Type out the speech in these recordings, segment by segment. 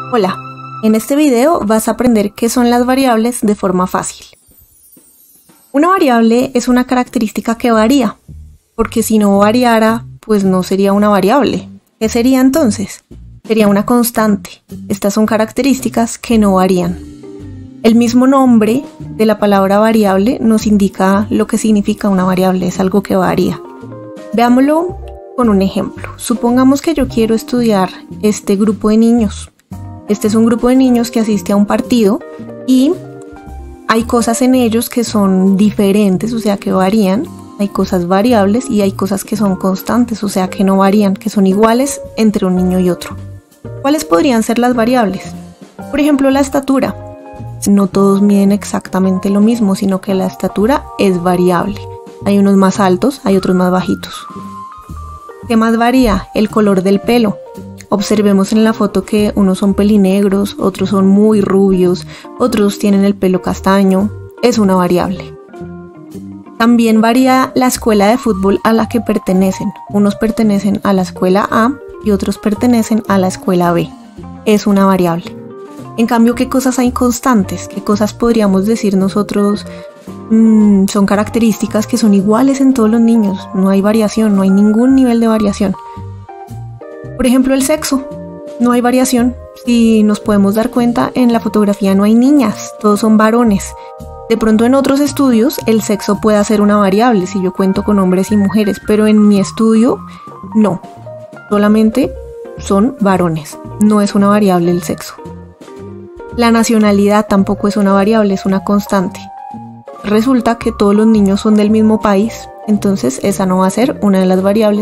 Hola, en este video vas a aprender qué son las variables de forma fácil. Una variable es una característica que varía, porque si no variara, pues no sería una variable. ¿Qué sería entonces? Sería una constante. Estas son características que no varían. El mismo nombre de la palabra variable nos indica lo que significa una variable, es algo que varía. Veámoslo con un ejemplo. Supongamos que yo quiero estudiar este grupo de niños. Este es un grupo de niños que asiste a un partido y hay cosas en ellos que son diferentes, o sea que varían. Hay cosas variables y hay cosas que son constantes, o sea que no varían, que son iguales entre un niño y otro. ¿Cuáles podrían ser las variables? Por ejemplo, la estatura. No todos miden exactamente lo mismo, sino que la estatura es variable. Hay unos más altos, hay otros más bajitos. ¿Qué más varía? El color del pelo. Observemos en la foto que unos son pelinegros, otros son muy rubios, otros tienen el pelo castaño. Es una variable. También varía la escuela de fútbol a la que pertenecen. Unos pertenecen a la escuela A y otros pertenecen a la escuela B. Es una variable. En cambio, ¿qué cosas hay constantes? ¿Qué cosas podríamos decir nosotros? Son características que son iguales en todos los niños. No hay variación, no hay ningún nivel de variación. Por ejemplo, el sexo. No hay variación. Si nos podemos dar cuenta, en la fotografía no hay niñas, todos son varones. De pronto en otros estudios el sexo puede ser una variable si yo cuento con hombres y mujeres, pero en mi estudio no. Solamente son varones. No es una variable el sexo. La nacionalidad tampoco es una variable, es una constante. Resulta que todos los niños son del mismo país, entonces esa no va a ser una de las variables.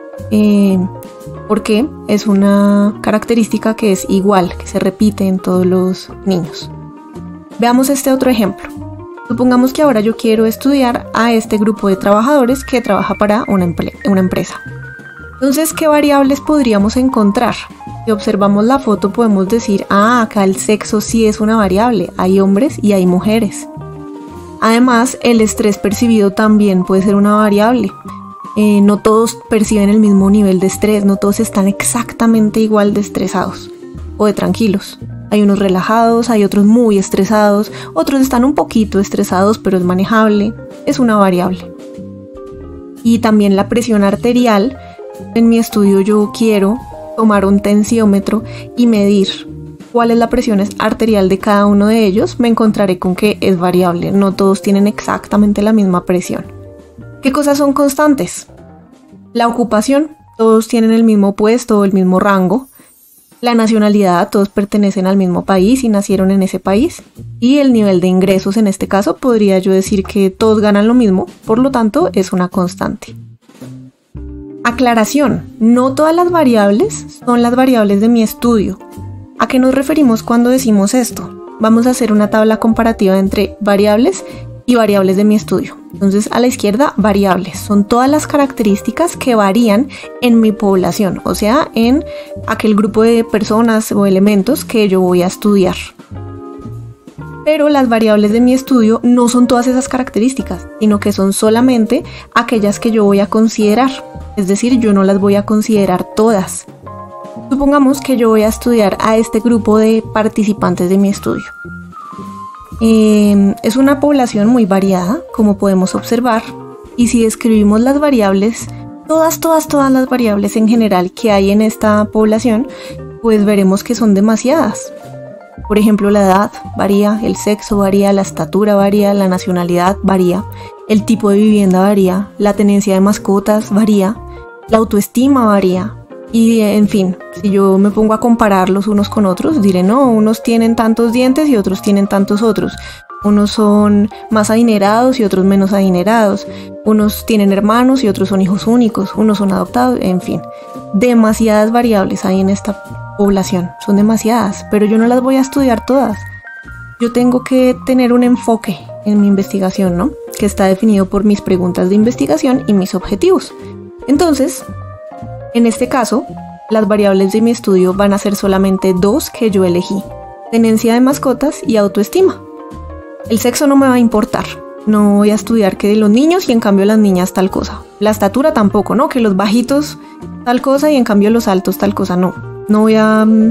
Porque es una característica que es igual, que se repite en todos los niños. Veamos este otro ejemplo. Supongamos que ahora yo quiero estudiar a este grupo de trabajadores que trabaja para una empresa. Entonces, ¿qué variables podríamos encontrar? Si observamos la foto podemos decir, acá el sexo sí es una variable, hay hombres y hay mujeres. Además, el estrés percibido también puede ser una variable. No todos perciben el mismo nivel de estrés, no todos están exactamente igual de estresados o de tranquilos. Hay unos relajados, hay otros muy estresados, otros están un poquito estresados, pero es manejable, es una variable. Y también la presión arterial. En mi estudio yo quiero tomar un tensiómetro y medir cuál es la presión arterial de cada uno de ellos. Me encontraré con que es variable, no todos tienen exactamente la misma presión. ¿Qué cosas son constantes? La ocupación, todos tienen el mismo puesto o el mismo rango. La nacionalidad, todos pertenecen al mismo país y nacieron en ese país. Y el nivel de ingresos, en este caso, podría yo decir que todos ganan lo mismo, por lo tanto es una constante. Aclaración, no todas las variables son las variables de mi estudio. ¿A qué nos referimos cuando decimos esto? Vamos a hacer una tabla comparativa entre variables y variables de mi estudio. Entonces, a la izquierda, variables. Son todas las características que varían en mi población, o sea, en aquel grupo de personas o elementos que yo voy a estudiar. Pero las variables de mi estudio no son todas esas características, sino que son solamente aquellas que yo voy a considerar. Es decir, yo no las voy a considerar todas. Supongamos que yo voy a estudiar a este grupo de participantes de mi estudio. Es una población muy variada, como podemos observar, y si describimos las variables, todas las variables en general que hay en esta población, pues veremos que son demasiadas. Por ejemplo, la edad varía, el sexo varía, la estatura varía, la nacionalidad varía, el tipo de vivienda varía, la tenencia de mascotas varía, la autoestima varía. Y en fin, si yo me pongo a compararlos unos con otros, diré no, unos tienen tantos dientes y otros tienen tantos otros. Unos son más adinerados y otros menos adinerados. Unos tienen hermanos y otros son hijos únicos. Unos son adoptados, en fin. Demasiadas variables hay en esta población, son demasiadas, pero yo no las voy a estudiar todas. Yo tengo que tener un enfoque en mi investigación, ¿no? Que está definido por mis preguntas de investigación y mis objetivos. Entonces, en este caso, las variables de mi estudio van a ser solamente dos que yo elegí: tenencia de mascotas y autoestima. El sexo no me va a importar. No voy a estudiar que de los niños y en cambio las niñas tal cosa. La estatura tampoco, ¿no? Que los bajitos tal cosa y en cambio los altos tal cosa, no. No voy a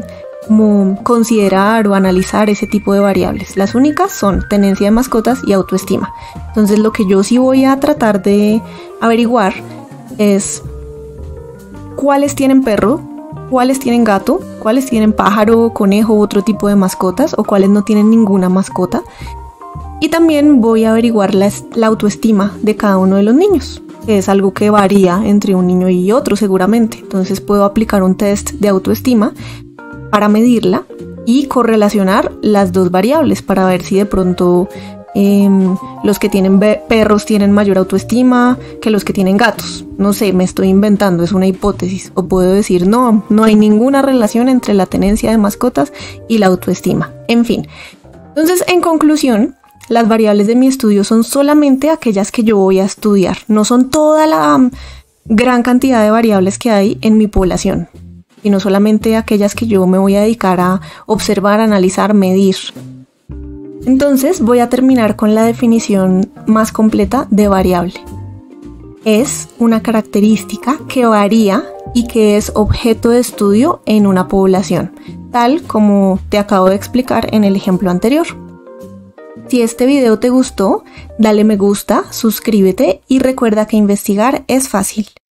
como considerar o analizar ese tipo de variables. Las únicas son tenencia de mascotas y autoestima. Entonces lo que yo sí voy a tratar de averiguar es cuáles tienen perro, cuáles tienen gato, cuáles tienen pájaro, conejo u otro tipo de mascotas, o cuáles no tienen ninguna mascota. Y también voy a averiguar la autoestima de cada uno de los niños, que es algo que varía entre un niño y otro seguramente. Entonces puedo aplicar un test de autoestima para medirla y correlacionar las dos variables para ver si de pronto los que tienen perros tienen mayor autoestima que los que tienen gatos. No sé, me estoy inventando, es una hipótesis. O puedo decir, no hay ninguna relación entre la tenencia de mascotas y la autoestima. En fin, entonces en conclusión, las variables de mi estudio son solamente aquellas que yo voy a estudiar. No son toda la gran cantidad de variables que hay en mi población, sino solamente aquellas que yo me voy a dedicar a observar, analizar, medir. Entonces voy a terminar con la definición más completa de variable. Es una característica que varía y que es objeto de estudio en una población, tal como te acabo de explicar en el ejemplo anterior. Si este video te gustó, dale me gusta, suscríbete y recuerda que investigar es fácil.